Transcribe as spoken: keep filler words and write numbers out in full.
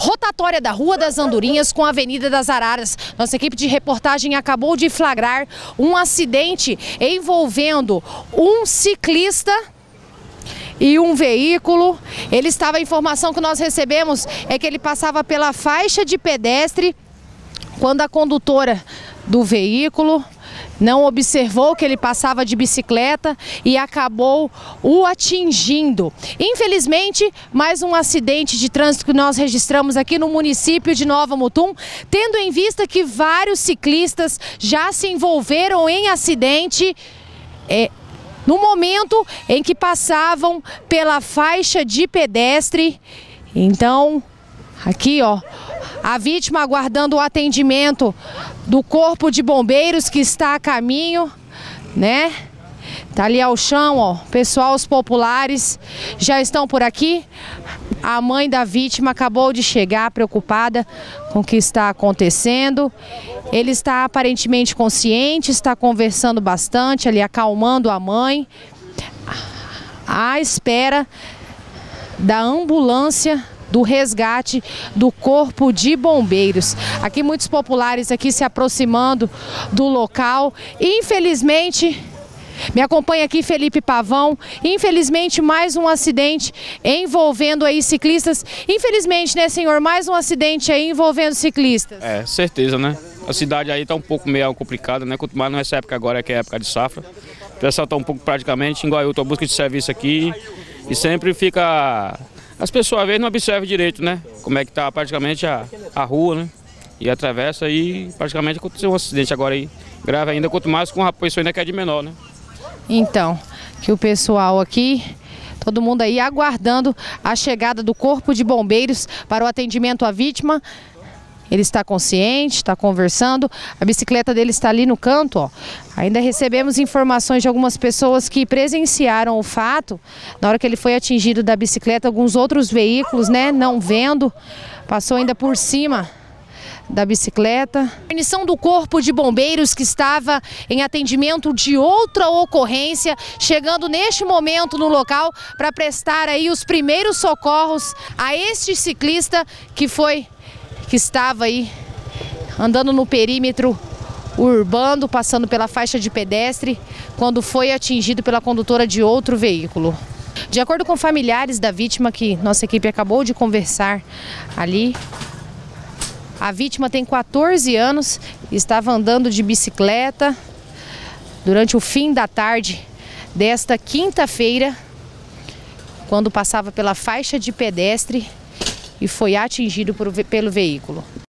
rotatória da Rua das Andorinhas com a Avenida das Araras. Nossa equipe de reportagem acabou de flagrar um acidente envolvendo um ciclista e um veículo. Ele estava, a informação que nós recebemos é que ele passava pela faixa de pedestre quando a condutora do veículo não observou que ele passava de bicicleta e acabou o atingindo. Infelizmente, mais um acidente de trânsito que nós registramos aqui no município de Nova Mutum, tendo em vista que vários ciclistas já se envolveram em acidente é, no momento em que passavam pela faixa de pedestre. Então, aqui ó, a vítima aguardando o atendimento do Corpo de Bombeiros que está a caminho, né? Tá ali ao chão, ó, pessoal, os populares já estão por aqui. A mãe da vítima acabou de chegar preocupada com o que está acontecendo. Ele está aparentemente consciente, está conversando bastante ali, acalmando a mãe, à espera da ambulância do resgate do Corpo de Bombeiros. Aqui muitos populares aqui se aproximando do local. Infelizmente, me acompanha aqui Felipe Pavão, infelizmente mais um acidente envolvendo aí ciclistas. Infelizmente, né, senhor, mais um acidente aí envolvendo ciclistas. É, certeza, né? A cidade aí tá um pouco meio complicada, né? Quanto mais nessa época agora, que é a época de safra. O pessoal tá um pouco praticamente igual eu, tô busca de serviço aqui e sempre fica... As pessoas às vezes não observam direito, né? Como é que tá praticamente a, a rua, né? E atravessa e praticamente aconteceu um acidente agora aí, grave ainda, quanto mais com a pessoa ainda que é de menor, né? Então, que o pessoal aqui, todo mundo aí aguardando a chegada do Corpo de Bombeiros para o atendimento à vítima. Ele está consciente, está conversando, a bicicleta dele está ali no canto, ó. Ainda recebemos informações de algumas pessoas que presenciaram o fato, na hora que ele foi atingido da bicicleta, alguns outros veículos, né, não vendo, passou ainda por cima da bicicleta. A guarnição do Corpo de Bombeiros que estava em atendimento de outra ocorrência, chegando neste momento no local para prestar aí os primeiros socorros a este ciclista que foi... que estava aí andando no perímetro urbano, passando pela faixa de pedestre, quando foi atingido pela condutora de outro veículo. De acordo com familiares da vítima, que nossa equipe acabou de conversar ali, a vítima tem quatorze anos, estava andando de bicicleta durante o fim da tarde desta quinta-feira, quando passava pela faixa de pedestre e foi atingido por, pelo veículo.